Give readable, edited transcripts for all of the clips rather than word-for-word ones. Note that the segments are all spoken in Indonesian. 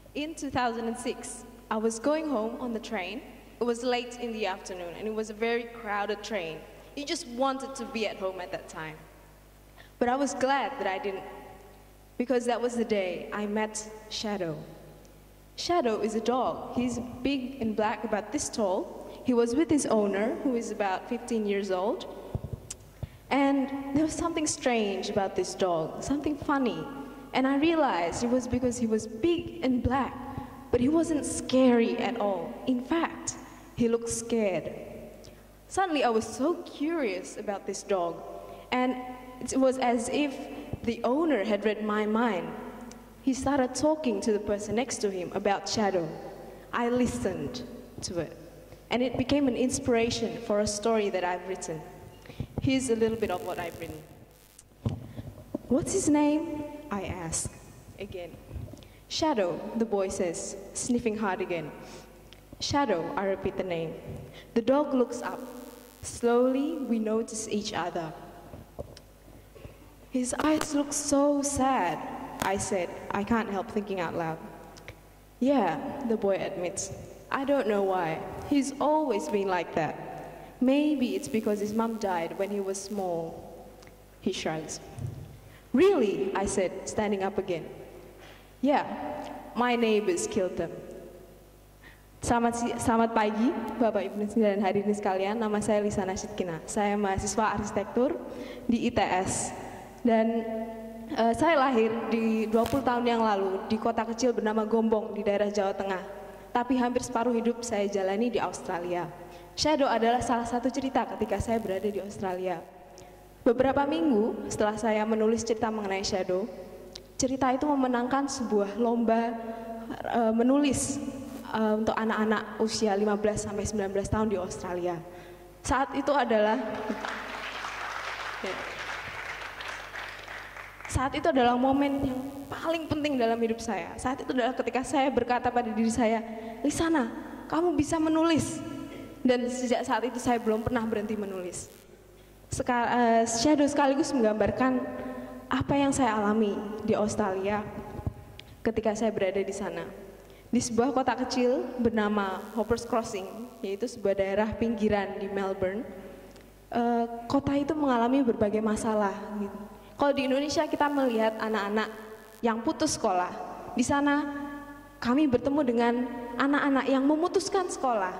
In 2006, I was going home on the train. It was late in the afternoon and it was a very crowded train. You just wanted to be at home at that time. But I was glad that I didn't, because that was the day I met Shadow. Shadow is a dog. He's big and black, about this tall. He was with his owner, who is about 15 years old. And there was something strange about this dog, something funny. And I realized it was because he was big and black, but he wasn't scary at all. In fact, he looked scared. Suddenly, I was so curious about this dog, and it was as if the owner had read my mind. He started talking to the person next to him about Shadow. I listened to it, and it became an inspiration for a story that I've written. Here's a little bit of what I've written. What's his name? I ask again. Shadow, the boy says, sniffing hard again. Shadow, I repeat the name. The dog looks up. Slowly, we notice each other. His eyes look so sad, I said. I can't help thinking out loud. Yeah, the boy admits. I don't know why. He's always been like that. Maybe it's because his mom died when he was small. He shrugs. Really? I said, standing up again. Yeah, my neighbors killed them. Selamat pagi, Bapak Ibu dan hadirin sekalian. Nama saya Lisana Shidqina. Saya mahasiswa arsitektur di ITS. Dan saya lahir di 20 tahun yang lalu di kota kecil bernama Gombong di daerah Jawa Tengah. Tapi hampir separuh hidup saya jalani di Australia. Shadow adalah salah satu cerita ketika saya berada di Australia. Beberapa minggu setelah saya menulis cerita mengenai Shadow, cerita itu memenangkan sebuah lomba menulis untuk anak-anak usia 15-19 tahun di Australia. Saat itu adalah momen yang paling penting dalam hidup saya. Saat itu adalah ketika saya berkata pada diri saya, Lisana, kamu bisa menulis. Dan sejak saat itu saya belum pernah berhenti menulis. Shadow sekaligus menggambarkan apa yang saya alami di Australia ketika saya berada di sana. Di sebuah kota kecil bernama Hoppers Crossing, yaitu sebuah daerah pinggiran di Melbourne, kota itu mengalami berbagai masalah. Gitu. Kalau di Indonesia kita melihat anak-anak yang putus sekolah, di sana kami bertemu dengan anak-anak yang memutuskan sekolah.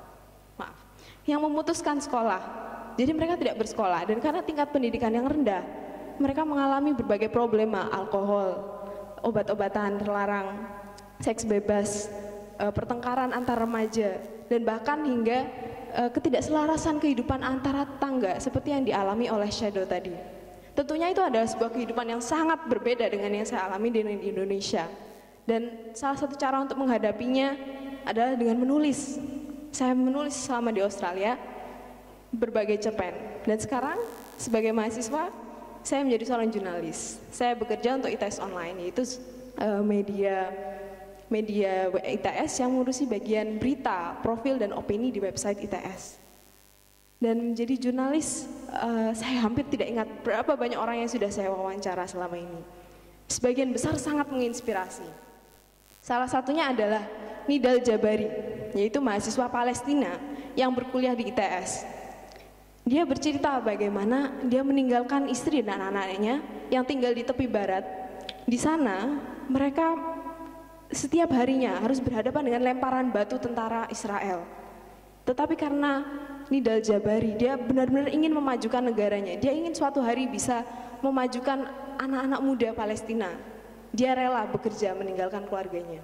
Jadi mereka tidak bersekolah, dan karena tingkat pendidikan yang rendah, mereka mengalami berbagai problema, alkohol, obat-obatan terlarang, seks bebas, pertengkaran antar remaja, dan bahkan hingga ketidakselarasan kehidupan antara tetangga seperti yang dialami oleh Shadow tadi. Tentunya itu adalah sebuah kehidupan yang sangat berbeda dengan yang saya alami di Indonesia. Dan salah satu cara untuk menghadapinya adalah dengan menulis. Saya menulis selama di Australia berbagai cerpen. Dan sekarang sebagai mahasiswa, saya menjadi seorang jurnalis. Saya bekerja untuk ITS Online, yaitu media ITS yang mengurusi bagian berita, profil, dan opini di website ITS. Dan menjadi jurnalis, saya hampir tidak ingat berapa banyak orang yang sudah saya wawancara selama ini. Sebagian besar sangat menginspirasi. Salah satunya adalah Nidal Jabari, yaitu mahasiswa Palestina yang berkuliah di ITS. Dia bercerita bagaimana dia meninggalkan istri dan anak-anaknya yang tinggal di tepi barat. Di sana, mereka setiap harinya harus berhadapan dengan lemparan batu tentara Israel. Tetapi karena Nidal Jabari, dia benar-benar ingin memajukan negaranya. Dia ingin suatu hari bisa memajukan anak-anak muda Palestina. Dia rela bekerja meninggalkan keluarganya.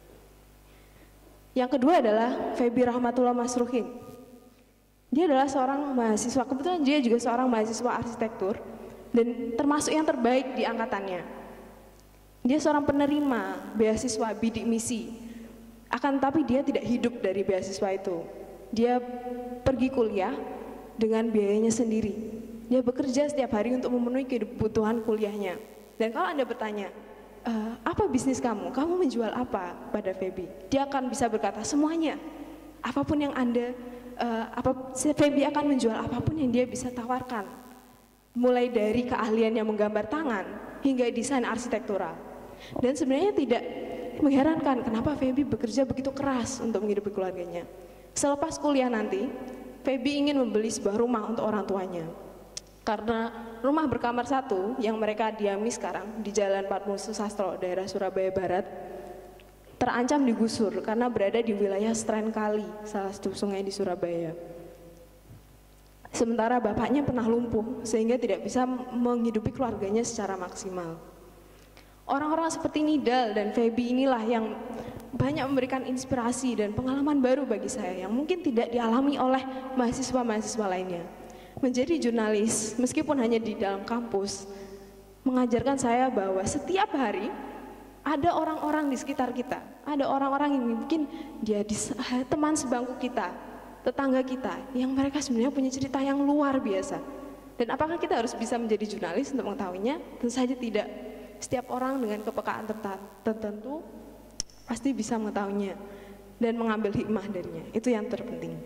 Yang kedua adalah Febi Rahmatullah Masruhin. Dia adalah seorang mahasiswa, kebetulan dia juga seorang mahasiswa arsitektur dan termasuk yang terbaik di angkatannya. Dia seorang penerima beasiswa bidik misi, akan tetapi dia tidak hidup dari beasiswa itu. Dia pergi kuliah dengan biayanya sendiri. Dia bekerja setiap hari untuk memenuhi kebutuhan kuliahnya. Dan kalau Anda bertanya, apa bisnis kamu? Kamu menjual apa pada Febi? Dia akan bisa berkata semuanya. Apapun yang Febi akan menjual apapun yang dia bisa tawarkan. Mulai dari keahlian yang menggambar tangan hingga desain arsitektural. Dan sebenarnya mengherankan kenapa Feby bekerja begitu keras untuk menghidupi keluarganya. Selepas kuliah nanti, Feby ingin membeli sebuah rumah untuk orang tuanya. Karena rumah berkamar satu yang mereka diami sekarang di Jalan Patmo Susastro, daerah Surabaya Barat, terancam digusur karena berada di wilayah Stren Kali, salah satu sungai di Surabaya. Sementara bapaknya pernah lumpuh sehingga tidak bisa menghidupi keluarganya secara maksimal. Orang-orang seperti Nidal dan Feby inilah yang banyak memberikan inspirasi dan pengalaman baru bagi saya yang mungkin tidak dialami oleh mahasiswa-mahasiswa lainnya. Menjadi jurnalis, meskipun hanya di dalam kampus, mengajarkan saya bahwa setiap hari ada orang-orang di sekitar kita, ada orang-orang yang mungkin dia teman sebangku kita, tetangga kita, yang mereka sebenarnya punya cerita yang luar biasa. Dan apakah kita harus bisa menjadi jurnalis untuk mengetahuinya? Tentu saja tidak. Setiap orang dengan kepekaan tertentu pasti bisa mengetahuinya dan mengambil hikmah darinya. Itu yang terpenting.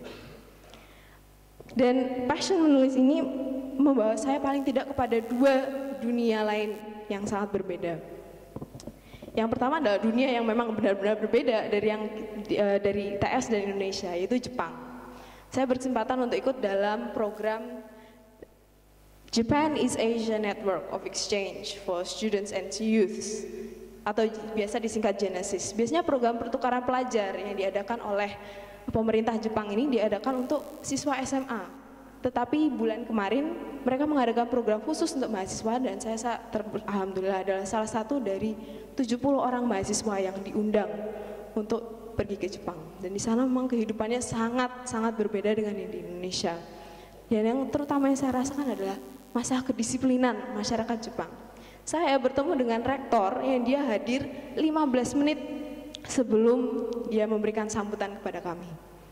Dan passion menulis ini membawa saya paling tidak kepada dua dunia lain yang sangat berbeda. Yang pertama adalah dunia yang memang benar-benar berbeda dari TS dan Indonesia, yaitu Jepang. Saya berkesempatan untuk ikut dalam program Japan is Asia Network of Exchange for Students and Youths, atau biasa disingkat Genesis. Biasanya program pertukaran pelajar yang diadakan oleh pemerintah Jepang ini diadakan untuk siswa SMA. Tetapi bulan kemarin mereka mengadakan program khusus untuk mahasiswa dan saya alhamdulillah adalah salah satu dari 70 orang mahasiswa yang diundang untuk pergi ke Jepang. Dan di sana memang kehidupannya sangat berbeda dengan yang di Indonesia. Dan yang terutama yang saya rasakan adalah masalah kedisiplinan masyarakat Jepang. Saya bertemu dengan rektor yang dia hadir 15 menit sebelum dia memberikan sambutan kepada kami.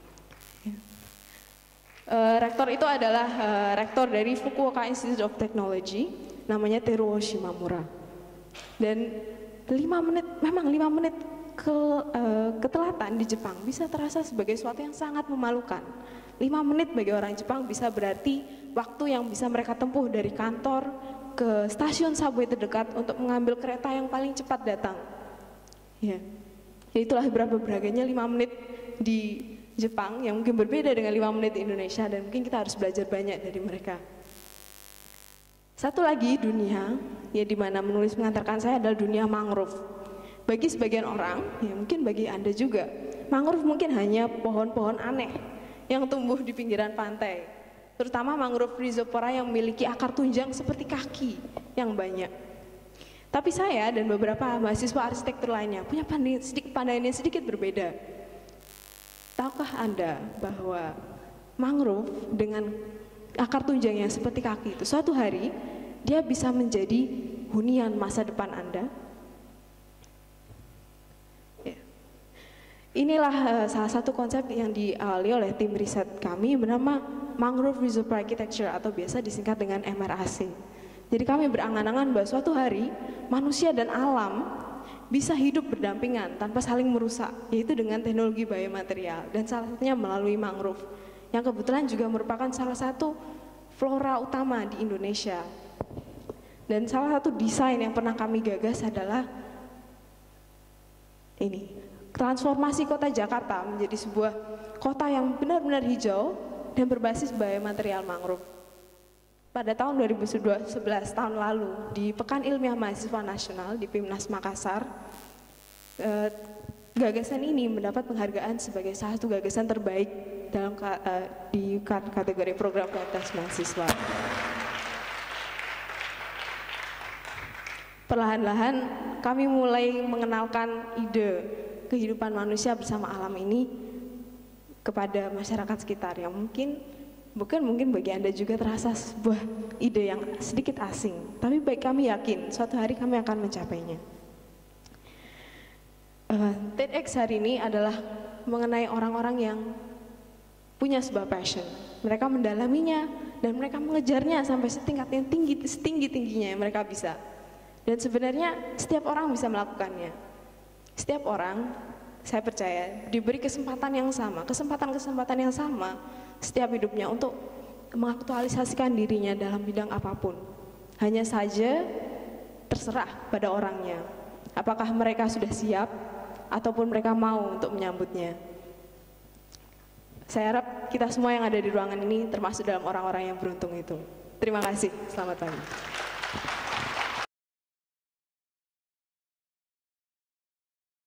Rektor itu adalah rektor dari Fukuoka Institute of Technology, namanya Teruo Shimamura. Dan 5 menit ketelatan di Jepang bisa terasa sebagai sesuatu yang sangat memalukan. 5 menit bagi orang Jepang bisa berarti waktu yang bisa mereka tempuh dari kantor ke stasiun subway terdekat untuk mengambil kereta yang paling cepat datang. Ya. Itulah beraganya 5 menit di Jepang yang mungkin berbeda dengan 5 menit di Indonesia dan mungkin kita harus belajar banyak dari mereka. Satu lagi dunia ya di mana menulis mengantarkan saya adalah dunia mangrove. Bagi sebagian orang, ya mungkin bagi Anda juga, mangrove mungkin hanya pohon-pohon aneh yang tumbuh di pinggiran pantai, terutama mangrove rhizopora yang memiliki akar tunjang seperti kaki yang banyak. Tapi saya dan beberapa mahasiswa arsitektur lainnya punya pandangan yang sedikit berbeda. Tahukah Anda bahwa mangrove dengan akar tunjang yang seperti kaki itu suatu hari dia bisa menjadi hunian masa depan Anda? Inilah salah satu konsep yang diawali oleh tim riset kami bernama Mangrove Reservoir Architecture atau biasa disingkat dengan MRAC. Jadi kami berangan-angan bahwa suatu hari manusia dan alam bisa hidup berdampingan tanpa saling merusak, yaitu dengan teknologi biomaterial dan salah satunya melalui mangrove yang kebetulan juga merupakan salah satu flora utama di Indonesia. Dan salah satu desain yang pernah kami gagas adalah ini. Transformasi kota Jakarta menjadi sebuah kota yang benar-benar hijau dan berbasis biomaterial mangrove. Pada tahun 2011, tahun lalu, di Pekan Ilmiah Mahasiswa Nasional di PIMNAS Makassar, gagasan ini mendapat penghargaan sebagai salah satu gagasan terbaik dalam di kategori program kualitas mahasiswa. Perlahan-lahan kami mulai mengenalkan ide kehidupan manusia bersama alam ini kepada masyarakat sekitar yang mungkin bagi Anda juga terasa sebuah ide yang sedikit asing, tapi baik kami yakin suatu hari kami akan mencapainya. TEDx hari ini adalah mengenai orang-orang yang punya sebuah passion. Mereka mendalaminya dan mereka mengejarnya sampai setingkat yang setinggi-tingginya yang mereka bisa. Dan sebenarnya setiap orang bisa melakukannya. Setiap orang, saya percaya, diberi kesempatan yang sama setiap hidupnya untuk mengaktualisasikan dirinya dalam bidang apapun. Hanya saja terserah pada orangnya. Apakah mereka sudah siap ataupun mereka mau untuk menyambutnya. Saya harap kita semua yang ada di ruangan ini termasuk dalam orang-orang yang beruntung itu. Terima kasih, selamat pagi.